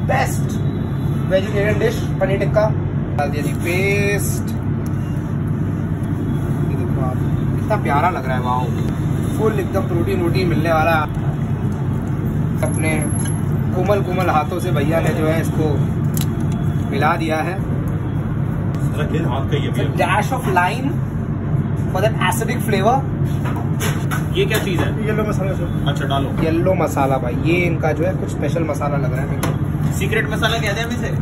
Best vegetarian dish paneer tikka. डाल दिया जी paste, ये देखो आप कितना प्यारा लग रहा है, वाओ फुल एकदम प्रोटीन वोटीन मिलने वाला। अपने कोमल कोमल हाथों से भैया ने जो है इसको मिला दिया है। Dash of lime for that acidic flavour. ये क्या चीज है? येलो मसाला। अच्छा डालो येलो मसाला भाई, ये इनका जो है कुछ स्पेशल मसाला लग रहा है मेरे को। सीक्रेट मसाला कहते हैं हम इसे।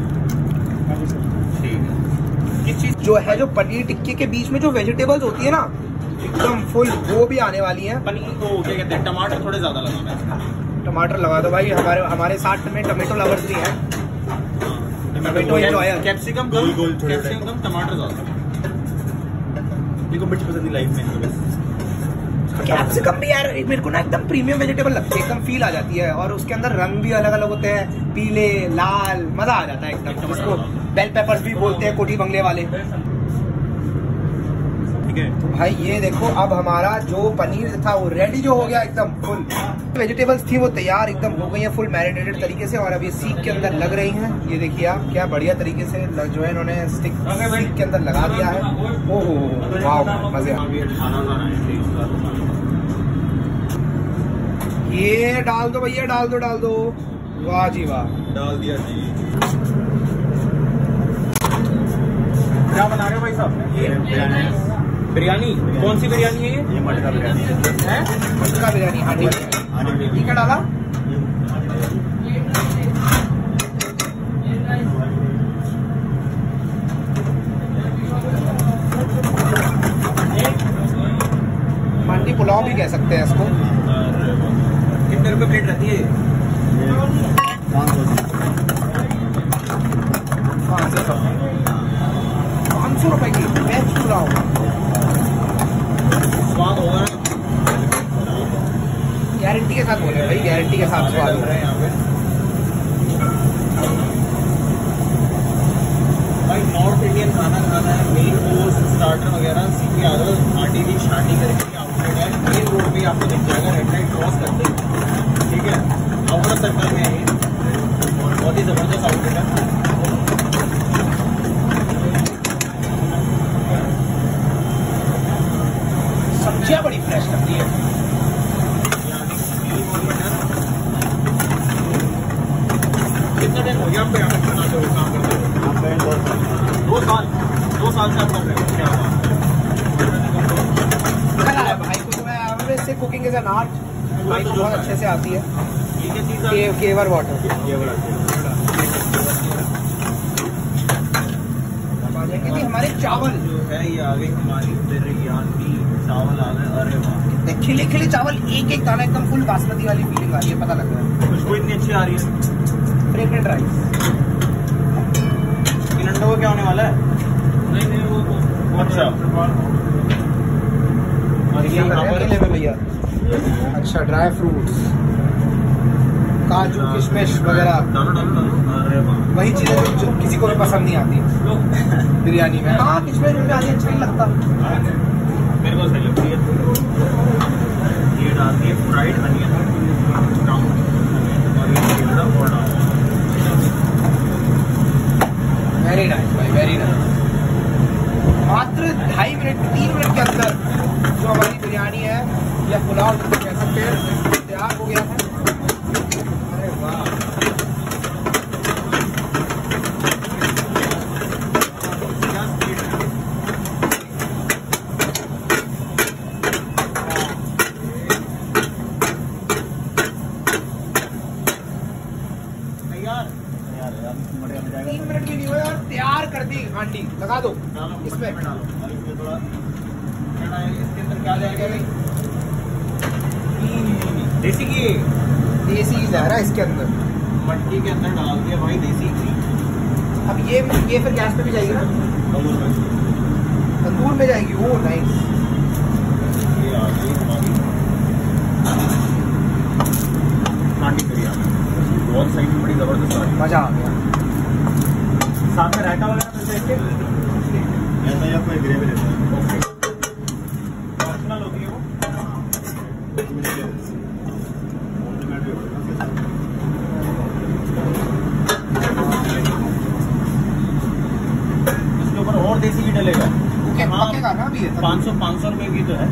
ठीक है। किस चीज जो है, जो पनीर टिक्के के बीच में जो वेजिटेबल्स होती है ना एकदम फुल, वो भी आने वाली है। पनीर को क्या कहते हैं, टमाटर थोड़े ज्यादा लगाना है। टमाटर लगा दो भाई, हमारे साथ में टमाटो लवर्स भी हैं। Tomato enjoyer. कैप्सिकम गोल गोल, कैप्सिकम कम, टमाटर ज्यादा। देखो मिर्च पसंद नहीं लाइफ में। कैप्सिकम भी यार मेरे को ना एकदम प्रीमियम वेजिटेबल लगती है, एकदम फील आ जाती है। और उसके अंदर रंग भी अलग अलग होते हैं, पीले लाल, मजा आ जाता है एकदम। उसको बेल पेपर्स भी बोलते हैं कोठी बंगले वाले। तो भाई ये देखो, अब हमारा जो पनीर था वो रेडी जो हो गया एकदम फुल। वेजिटेबल्स थी वो तैयार एकदम हो गई हैं फुल मैरिनेटेड तरीके से। और अब ये सीख के अंदर लग रही हैं, ये देखिए आप क्या बढ़िया तरीके से जो है इन्होंने स्टिक सीख के अंदर लगा दिया है। ओहो वाह मजे आ। ये डाल दो भैया, डाल दो। वाह जी वाह, डाल दिया जी। क्या बना रहे हो भाई साहब? ये बिरयानी। कौन सी बिरयानी है ये? मटका बिरयानी है। मटका बिरयानी। हाँ ठीक है। ये क्या डाला? मंडी पुलाव भी कह सकते हैं इसको। कितने रुपए प्लेट रहती है? 500 रुपए की वेज पुलाव। स्वाद होगा गारंटी के साथ बोल रहे भाई, गारंटी के साथ स्वाद हो रहा है यहाँ पे। भाई नॉर्थ इंडियन खाना खाना है, मेन कोर्स स्टार्टर वगैरह सीखे आ जाओ। आटे की छाटी करके आउटलेट है, मेन रोड पे आपको दिख जाएगा, रेड लाइट क्रॉस करते। ठीक है, आउटर सर्कल में है ये, बहुत ही जबरदस्त आउटलेट है। सब्जियां बड़ी फ्रेश लगती है। कितना टाइम हो गया आपको यहाँ पे खाना जो काम करते हो? 2 साल से आप कर रहे हो? क्या भाई कुछ मैं वैसे कुकिंग इज एन आर्ट, भाई को बहुत अच्छे से आती है। ये क्या चीज़ है? केवर वाटर। हमारे चावल जो है ये आ गई हमारी बिरयानी। चावल आ गए, अरे वाह, खिले खिले चावल, एक एक दाना एकदम फुल बासमती वाली फीलिंग आ रही है, पता लग रहा है। खुशबू इतनी अच्छी आ रही है। Fragrant rice. इन अंडों को क्या होने वाला है? नहीं वो अच्छा। और ये केले में भैया, अच्छा ड्राई फ्रूट्स, काजू किशमिश वगैरह, अरे वाह, वही चीजें जो किसी को भी पसंद नहीं आती बिरयानी में। हाँ किशमिश में आती, अच्छा नहीं लगता मेरे को सही लगती है। ये डालती है फ्राइड अनियन और ये वेरी नाइस भाई, वेरी नाइस। मात्र 2.5 मिनट 3 मिनट के अंदर जो हमारी बिरयानी है या पुलाव कह सकते हैं तैयार हो गया है। अरे वाह, तैयार कर दी हांडी, लगा दो इसमें। थोड़ा इसके अंदर क्या जाएगा भाई? देसी घी। देसी घी जा रहा है इसके अंदर, मटकी के अंदर डाल दिया भाई देसी घी। अब ये फिर गैस पे भी जाएगी ना, तंदूर में जाएगी। वो नाइस। ये आ गई हांडी बिरयानी, बहुत सही, बड़ी जबरदस्त आ रही है, मजा आ गया। साथ में रायता वगैरह ऐसा या कोई ग्रेवी रहता है? ओके, ऑप्शनल होती है वो। भी है? 500 रुपए की तो है।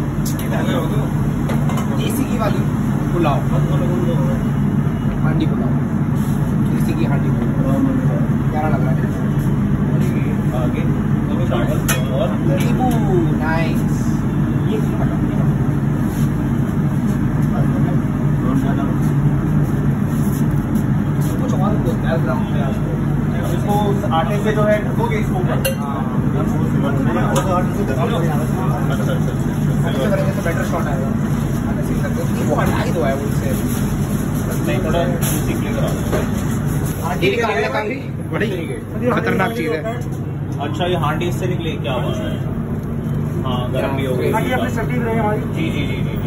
देसी घी वाली पुलाव, हांडी पुलाव, देसी घी हांडी पुलाव, प्यारा लग रहा है। आगे चावल और नींबू, नाइस। कुछ और बैकग्राउंड में आपको इसको आटे से जो है ढकोगे इसको ऊपर। अच्छा करेंगे तो बेटर शॉट आएगा। वो हटा ही दो है वो इससे नहीं, थोड़ा जूसी फ्लेवर आता है। हांडी निकालने का भी बड़ी खतरनाक चीज है। अच्छा, ये हांडी इससे निकले, क्या बात है। हाँ, गर्म भी हो गई। जी जी जी जी जी।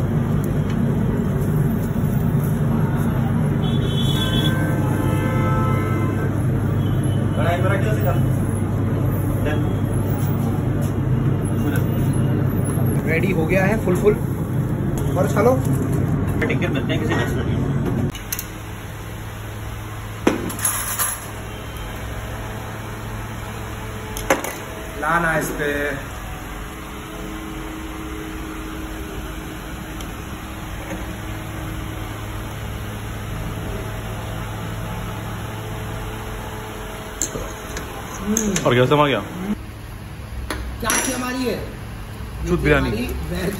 रेडी हो गया है फुल और चलो टिकट करते हैं किसी नेक्स्ट वीडियो में। लाना इस पे और क्या समझ गया? क्या थी हमारी है शुद्ध बिरयानी वेज।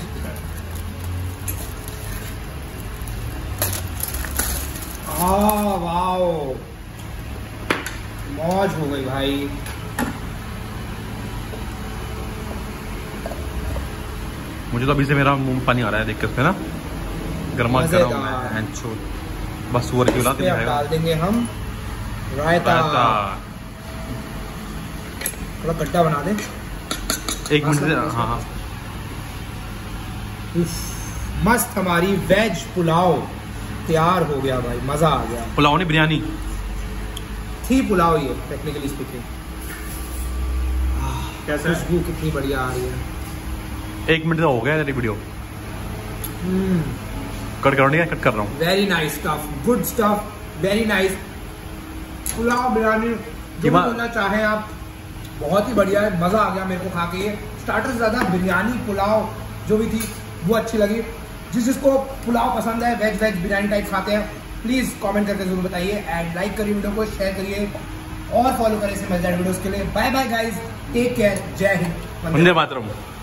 वाओ, मौज हो गई भाई। मुझे तो अभी से मेरा मुंह में पानी आ रहा है देख के उसपे ना, गर्मा गर्म है। बस सुअर की औलाद डाल देंगे हम रायता। थोड़ा गड्ढा बना दें 1 मिनट से। हाँ हाँ, मस्त हमारी वेज पुलाव तैयार हो गया भाई, मजा आ गया। पुलाव नहीं बिरयानी थी पुलाव ये टेक्निकली स्पीकिंग। कैसा खुशबू कितनी बढ़िया आ रही है। 1 मिनट हो गया तेरी वीडियो। कट कर कट कर रहा हूँ। Very nice stuff, good stuff, very nice. Pulao biryani जो बोलना चाहे आप, बहुत ही बढ़िया है। मजा आ गया मेरे को खा के। ये स्टार्टर से ज्यादा बिरयानी पुलाव जो भी थी वो अच्छी लगी। जिसको पुलाव पसंद है, वेज बिरयानी टाइप खाते हैं, प्लीज कमेंट करके जरूर बताइए। एंड लाइक करिए वीडियो को, शेयर करिए और फॉलो करिए इसे मजेदार वीडियोस के लिए। Bye bye guys, take care, जय हिंद, वंदे मातरम।